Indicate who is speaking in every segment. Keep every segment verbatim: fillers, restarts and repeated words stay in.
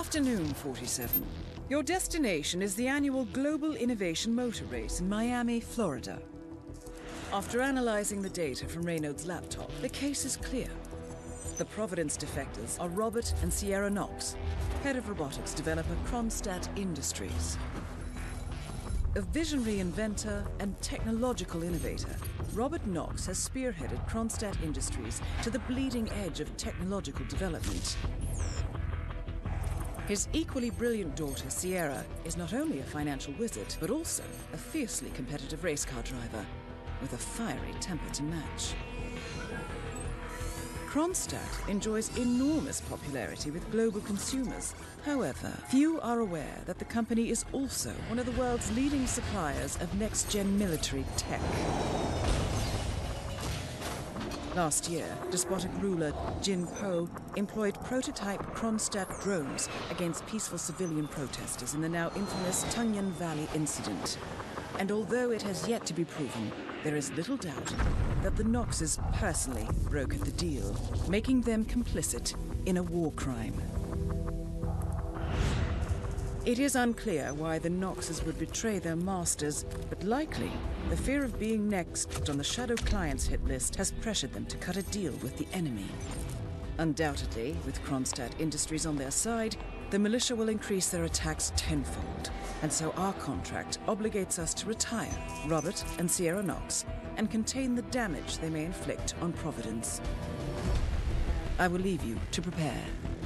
Speaker 1: afternoon, forty-seven. Your destination is the annual Global Innovation Motor Race in Miami, Florida. After analyzing the data from Raynaud's laptop, the case is clear. The Providence defectors are Robert and Sierra Knox, head of robotics developer Kronstadt Industries. A visionary inventor and technological innovator, Robert Knox has spearheaded Kronstadt Industries to the bleeding edge of technological development. His equally brilliant daughter, Sierra, is not only a financial wizard, but also a fiercely competitive race car driver, with a fiery temper to match. Kronstadt enjoys enormous popularity with global consumers. However, few are aware that the company is also one of the world's leading suppliers of next-gen military tech. Last year, despotic ruler Jin Po employed prototype Kronstadt drones against peaceful civilian protesters in the now infamous Tungan Valley incident. And although it has yet to be proven, there is little doubt that the Knoxes personally brokered the deal, making them complicit in a war crime. It is unclear why the Knoxes would betray their masters, but likely the fear of being next on the Shadow Clients hit list has pressured them to cut a deal with the enemy. Undoubtedly, with Kronstadt Industries on their side, the militia will increase their attacks tenfold, and so our contract obligates us to retire Robert and Sierra Knox and contain the damage they may inflict on Providence. I will leave you to prepare.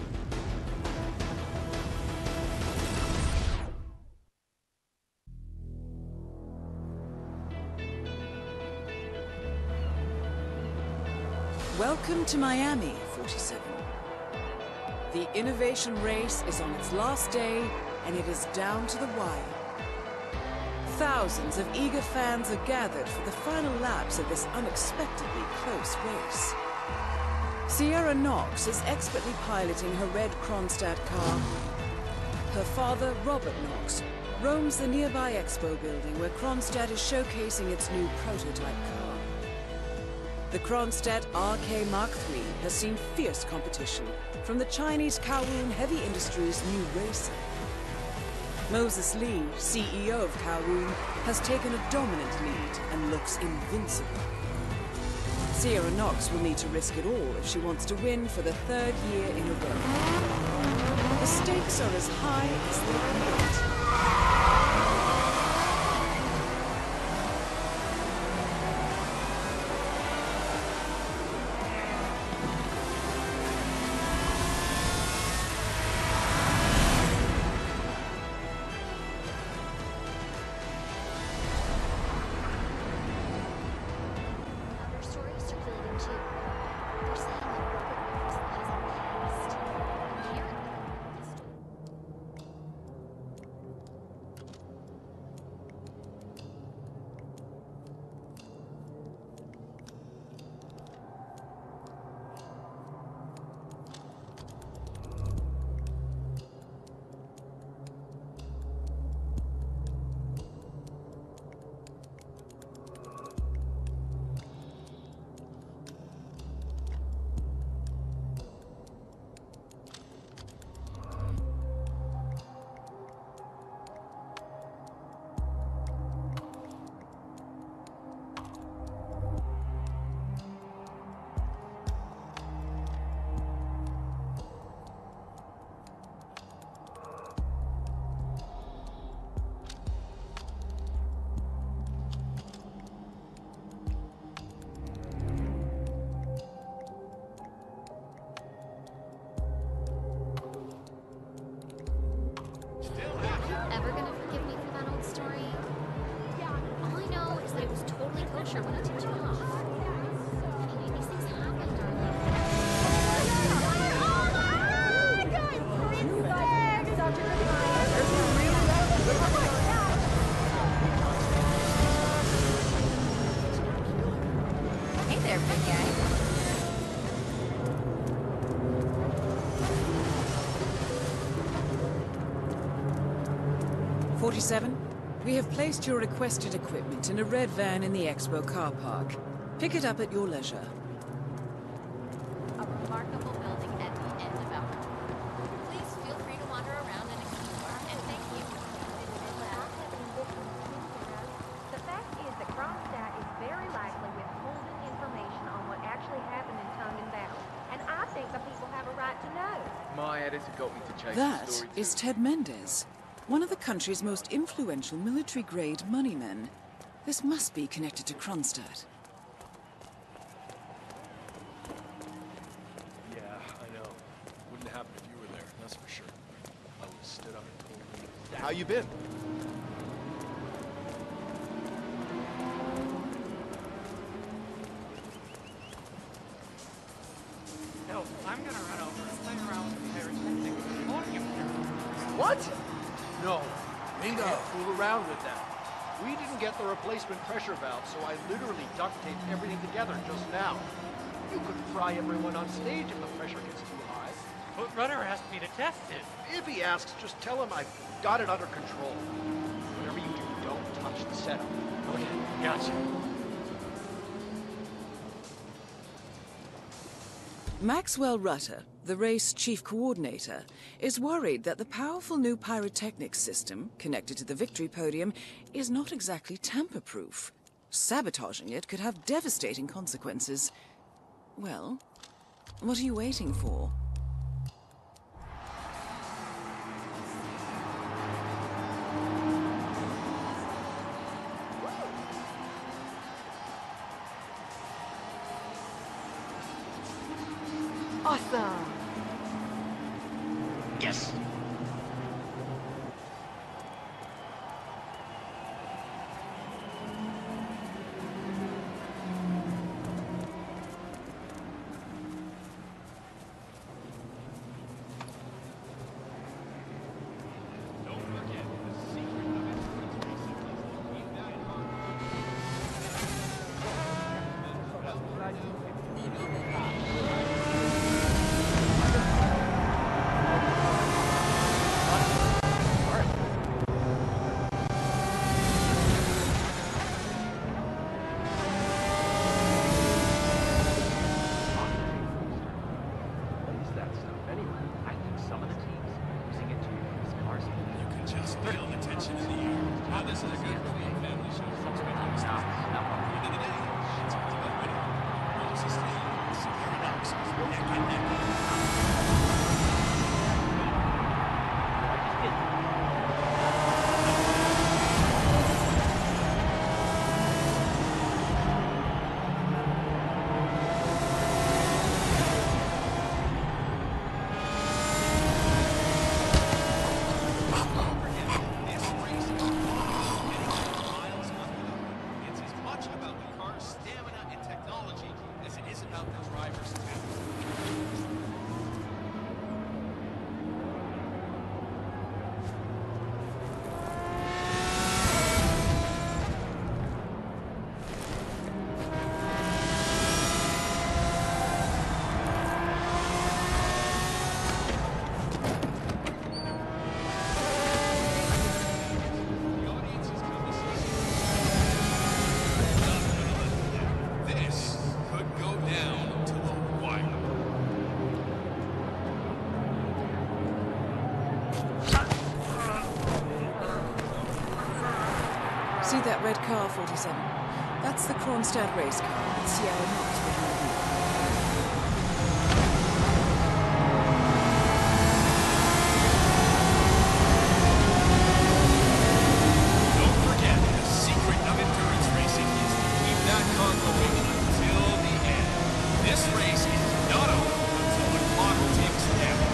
Speaker 1: Welcome to Miami, forty-seven. The innovation race is on its last day, and it is down to the wire. Thousands of eager fans are gathered for the final laps of this unexpectedly close race. Sierra Knox is expertly piloting her red Kronstadt car. Her father, Robert Knox, roams the nearby expo building where Kronstadt is showcasing its new prototype car. The Kronstadt R K Mark three has seen fierce competition from the Chinese Kowloon Heavy Industries' new racer. Moses Lee, C E O of Kowloon, has taken a dominant lead and looks invincible. Sierra Knox will need to risk it all if she wants to win for the third year in a row. The stakes are as high as they can get. forty-seven, we have placed your requested equipment in a red van in the Expo car park. Pick it up at your leisure.
Speaker 2: A remarkable building at the end of our. Please feel free to wander got me to change the
Speaker 1: That
Speaker 2: story
Speaker 1: is
Speaker 2: too.
Speaker 1: Ted Mendez, one of the country's most influential military-grade moneymen. This must be connected to Kronstadt.
Speaker 3: Yeah, I know. Wouldn't happen if you were there, that's for sure. I would have stood up and told you exactly.
Speaker 2: How you been?
Speaker 4: No, I'm gonna run over and play around with the pyrotechnic volume here.
Speaker 2: What? No, we can't fool around with that. We didn't get the replacement pressure valve, so I literally duct taped everything together just now. You could fry everyone on stage if the pressure gets too high.
Speaker 4: But Rudder asked me to test it.
Speaker 2: If he asks, just tell him I've got it under control. Whatever you do, don't touch the setup.
Speaker 4: Okay, gotcha.
Speaker 1: Maxwell Rutter, the race chief coordinator, is worried that the powerful new pyrotechnics system, connected to the victory podium, is not exactly tamper-proof. Sabotaging it could have devastating consequences. Well, what are you waiting for?
Speaker 5: Awesome!
Speaker 2: Yes!
Speaker 1: See that red car, forty-seven? That's the Kronstadt race car with Sierra Knox behind the wheel.
Speaker 3: Don't forget, the secret of endurance racing is to keep that car going until the end. This race is not over until the clock ticks down.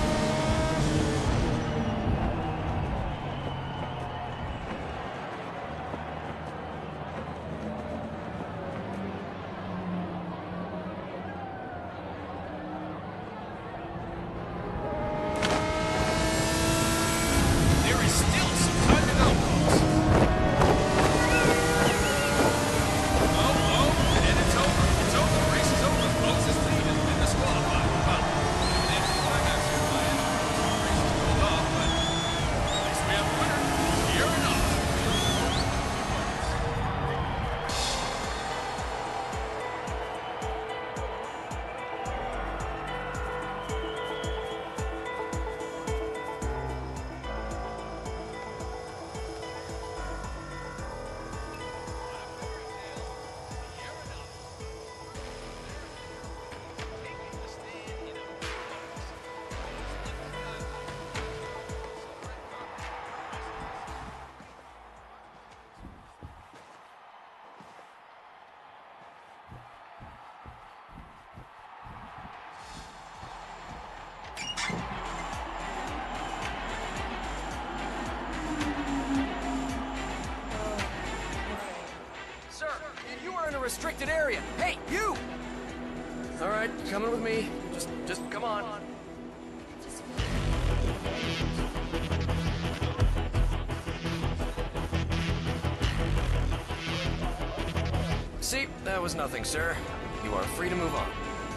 Speaker 5: restricted area. Hey, you! All right, coming with me. Just, just come on. See, that was nothing, sir. You are free to move on.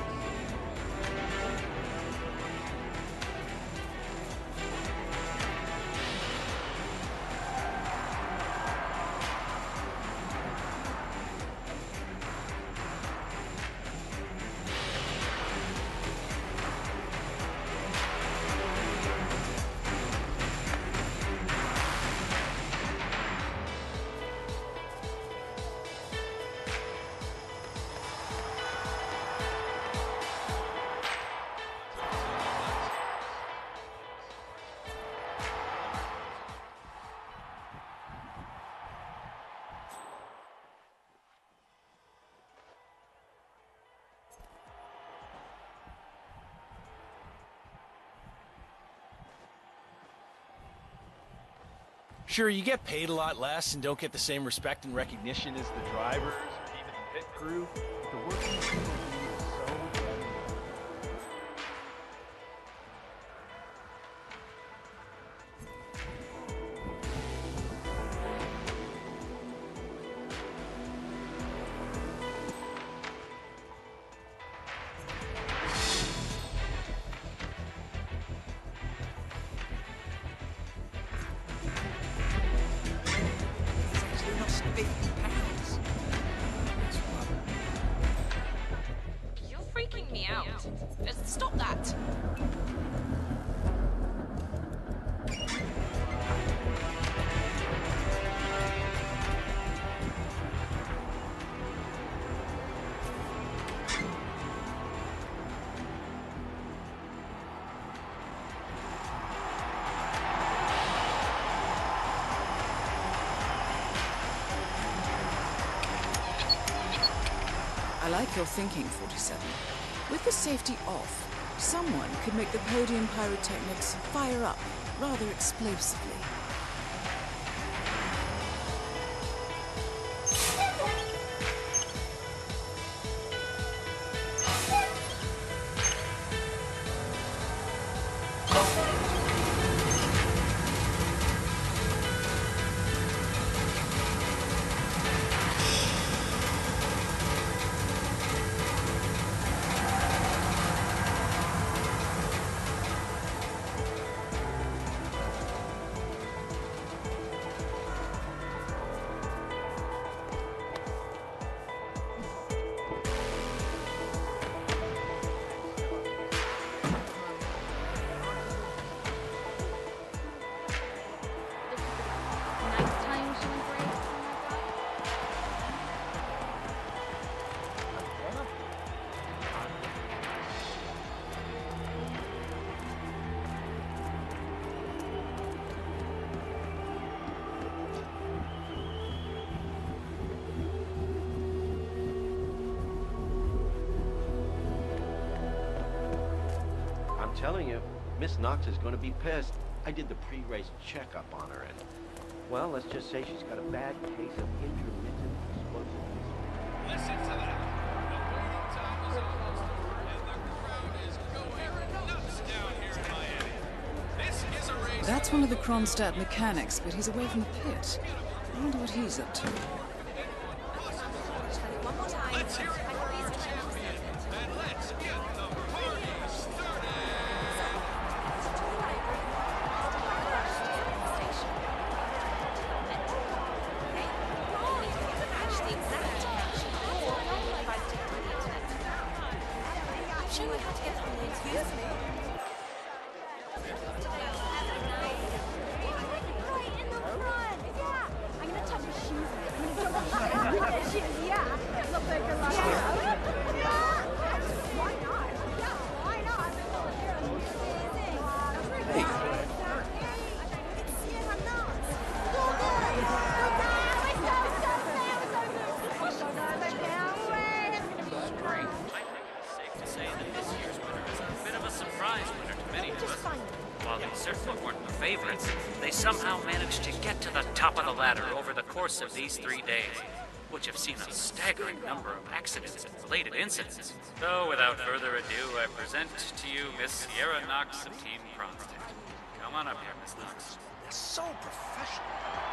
Speaker 6: Sure, you get paid a lot less and don't get the same respect and recognition as the drivers or even the pit crew. But the working people do is so valuable.
Speaker 7: You're freaking me out. Just stop that.
Speaker 1: I like your thinking, forty-seven. With the safety off, someone could make the podium pyrotechnics fire up rather explosively.
Speaker 7: Nighttime showing break,
Speaker 8: I'm telling you, Miss Knox is going to be pissed. I did the pre-race checkup on her, and, well, let's just say she's got a bad case of intermittent explosiveness.
Speaker 3: Listen to that. The waiting time is almost over, and the crowd is going nuts down here in Miami. This is a race.
Speaker 1: That's one of the Kronstadt mechanics, but he's away from the pit. I wonder what he's up to.
Speaker 7: one more time.
Speaker 3: Let's hear it for our champion, and let's get the party started.
Speaker 7: Show me how to get on the internet.
Speaker 9: Right in the front. Yeah. I'm gonna touch his shoes. I'm gonna jump on his shoes. Yeah. Look like a lot. Yeah. Why not? Yeah. Why not? Hey. It's Sierra Knox. Go guys. Go guys. Let's go. Let's go. Let's go.
Speaker 10: Great. I think it's safe to say that this year's winner is a bit of a surprise winner to many of us. While they certainly weren't the favorites, they somehow managed to get to the top of the ladder over the course of these three days. which have seen a staggering number of accidents and related incidents. So, without further ado, I present to you Miss Sierra Knox of Team Kronstadt. Come on up here, Miss Knox.
Speaker 2: They're so professional.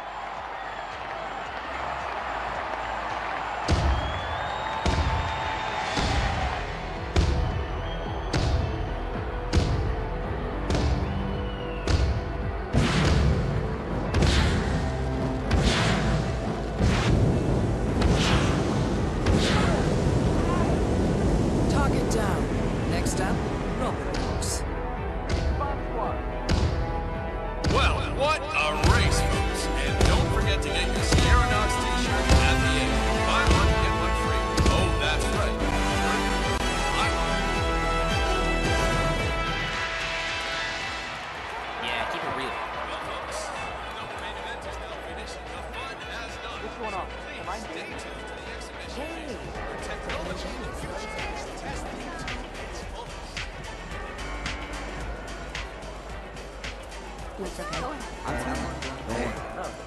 Speaker 1: Target down. Next up, Robert Knox.
Speaker 3: Well, what a race, folks. And don't forget to get your Sierra Knox t-shirt at the end. Buy one, get one free. Oh, that's right.
Speaker 5: Yeah, keep it real.
Speaker 3: Well, folks, the main event is now finished. The fun has done.
Speaker 4: What's going on? Am I
Speaker 3: Stay
Speaker 4: doing
Speaker 3: tuned to the exhibition. Where technology in the future is testing to its fullest.
Speaker 9: It's okay. I'm fine.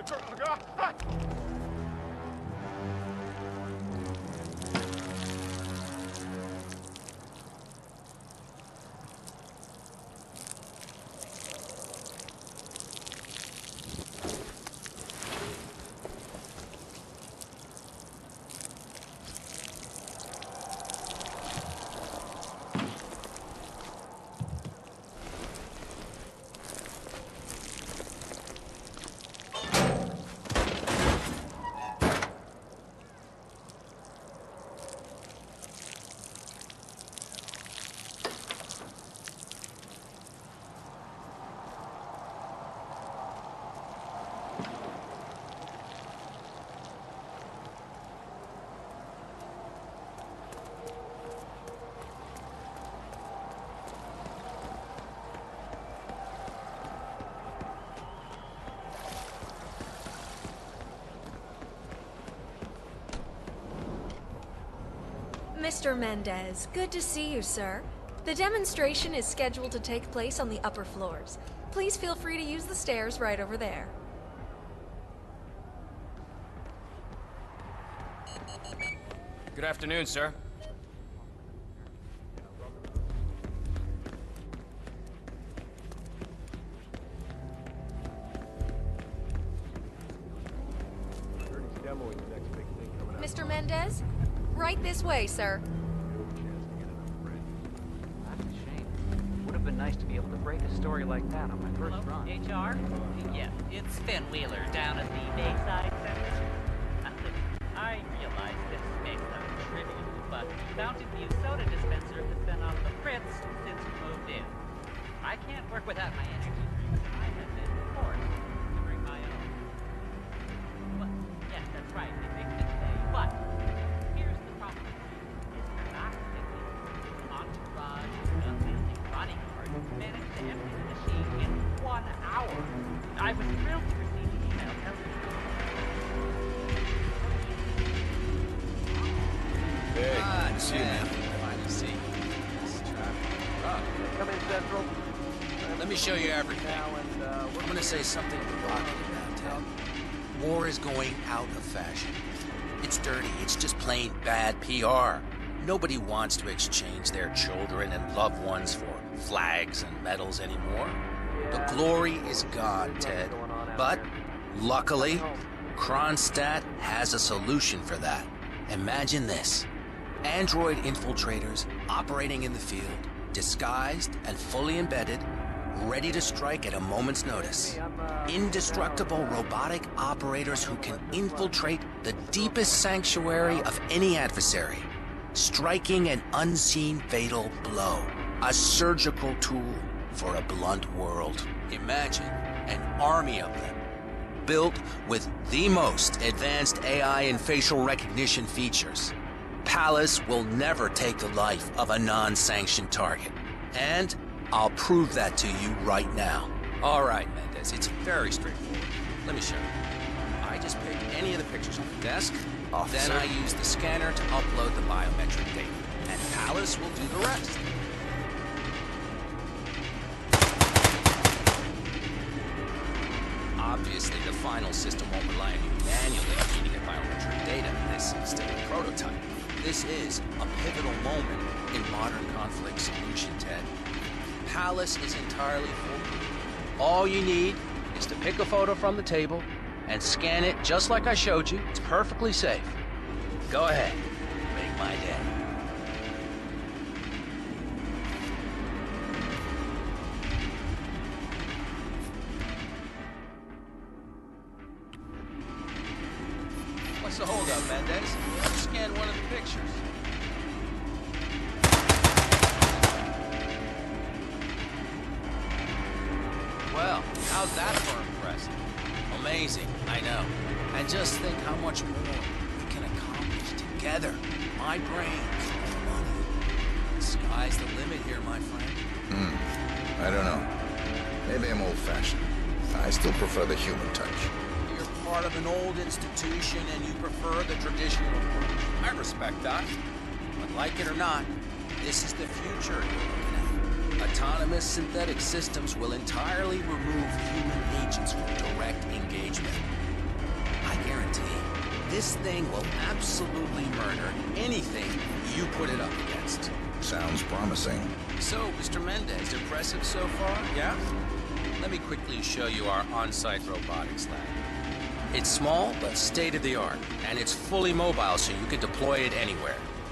Speaker 11: Mister Mendez, good to see you, sir. The demonstration is scheduled to take place on the upper floors. Please feel free to use the stairs right over there.
Speaker 5: Good afternoon, sir.
Speaker 11: Mister Mendez? Right this way, sir.
Speaker 4: That's a shame. Would have been nice to be able to break a story like that on my first
Speaker 12: Hello,
Speaker 4: run.
Speaker 12: H R? Yeah, it's Finn Wheeler down at the Bayside Center. Uh, listen, I realize this may sound trivial, but Mountain View soda dispenser has been on the fritz since we moved in. I can't work without my energy drinks, and I have been forced to bring my own. Well, yes, that's right, they make me say, but here's the problem. It's not simply entourage, unwielding bodyguard managed to empty the machine in one hour. I was thrilled to receive the email telling me.
Speaker 6: Hey,
Speaker 5: Ah,
Speaker 6: good to see you, man.
Speaker 5: Finally see you.
Speaker 2: Come in, Central.
Speaker 5: Let me show you everything.
Speaker 2: Now and, uh,
Speaker 5: I'm gonna say something provocative now, Ted. War is going out of fashion. It's dirty. It's just plain bad P R. Nobody wants to exchange their children and loved ones for flags and medals anymore. The glory is gone, Ted. But, luckily, Kronstadt has a solution for that. Imagine this. Android infiltrators operating in the field, disguised and fully embedded, ready to strike at a moment's notice. Indestructible robotic operators who can infiltrate the deepest sanctuary of any adversary, striking an unseen fatal blow. A surgical tool for a blunt world. Imagine an army of them, built with the most advanced A I and facial recognition features. Palace will never take the life of a non-sanctioned target. And I'll prove that to you right now. All right, Mendez, it's very straightforward. Let me show you. I just pick any of the pictures on the desk,
Speaker 6: Officer.
Speaker 5: then I use the scanner to upload the biometric data, and Palace will do the rest. Obviously, the final system won't rely on you manually feeding it biometric data. This is still a prototype. This is a pivotal moment in modern conflict solution, Ted. Palace is entirely foolproof. All you need is to pick a photo from the table and scan it just like I showed you. It's perfectly safe. Go ahead. Make my day. What's the holdup, Mendez? Scan one of the pictures. Well, how's that for impressive? Amazing, I know. And just think how much more we can accomplish together. My brains, my money. The sky's the limit here, my friend.
Speaker 13: Hmm. I don't know. Maybe I'm old-fashioned. I still prefer the human touch.
Speaker 5: You're part of an old institution and you prefer the traditional approach. I respect that. But like it or not, this is the future you're looking at. Autonomous synthetic systems will entirely remove human agents from direct engagement. this thing will absolutely murder anything you put it up against.
Speaker 13: Sounds promising.
Speaker 5: So, Mister Mendez, impressive so far, yeah? Let me quickly show you our on-site robotics lab. It's small, but state-of-the-art, and it's fully mobile, so you can deploy it anywhere.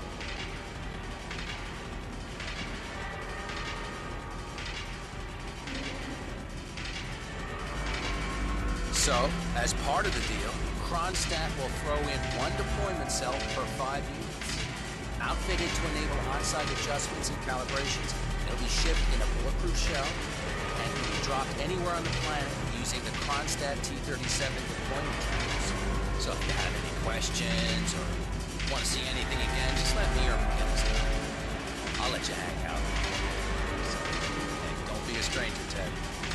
Speaker 5: So, as part of the deal, Kronstadt will throw in one deployment cell per five units. Outfitted to enable on-site adjustments and calibrations, it'll be shipped in a bulletproof shell and can be dropped anywhere on the planet using the Kronstadt T thirty-seven deployment tools. So if you have any questions or want to see anything again, just let me or McGinnis know. I'll let you hang out. So, hey, don't be a stranger, Ted.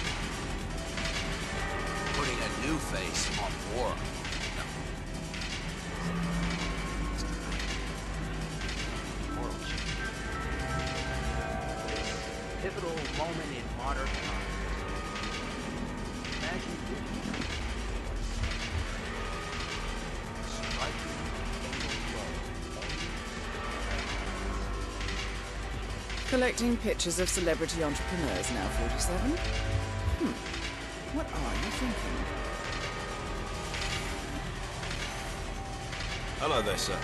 Speaker 5: Putting a new face on war. No.
Speaker 8: Pivotal moment in modern times. Imagine it. Striking fatal blow.
Speaker 1: Collecting pictures of celebrity entrepreneurs now, forty-seven? Hmm. What are you thinking?
Speaker 6: Hello there, sir.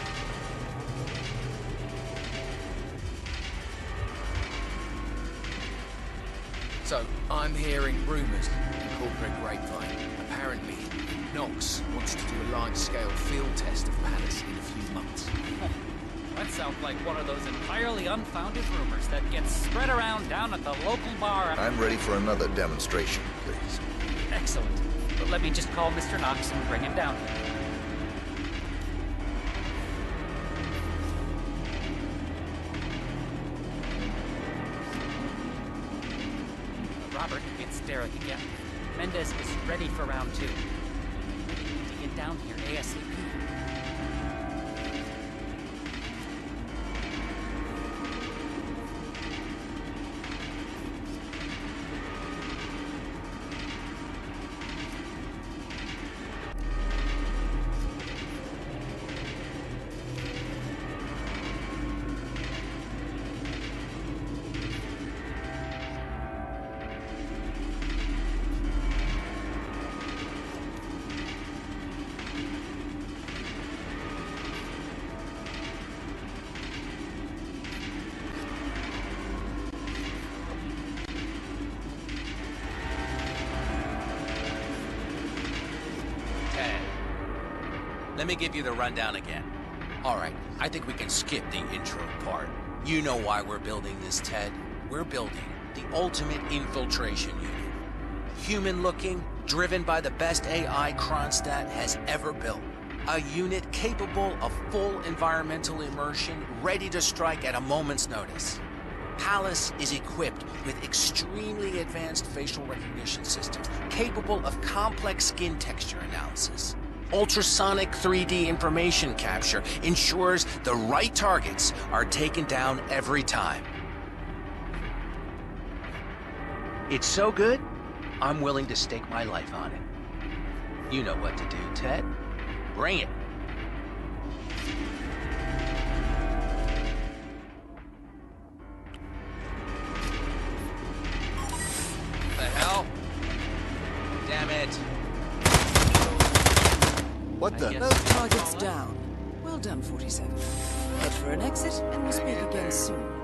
Speaker 14: So, I'm hearing rumours in corporate grapevine. Apparently, Knox wants to do a large-scale field test of Palace in a few months.
Speaker 12: That sounds like one of those entirely unfounded rumors that gets spread around down at the local bar.
Speaker 13: I'm ready for another demonstration, please.
Speaker 12: Excellent. But let me just call Mister Knox and bring him down here. Robert, it's Derek again. Mendez is ready for round two. We need to get down here ASAP.
Speaker 5: Let me give you the rundown again. All right, I think we can skip the intro part. You know why we're building this, Ted. We're building the ultimate infiltration unit. Human-looking, driven by the best A I Kronstadt has ever built. A unit capable of full environmental immersion, ready to strike at a moment's notice. Palace is equipped with extremely advanced facial recognition systems, capable of complex skin texture analysis. Ultrasonic three D information capture ensures the right targets are taken down every time. It's so good, I'm willing to stake my life on it. You know what to do, Ted. Bring it. The hell? Damn it.
Speaker 13: What the?
Speaker 1: Both targets down. Well done, forty-seven. Head for an exit, and we'll speak again soon.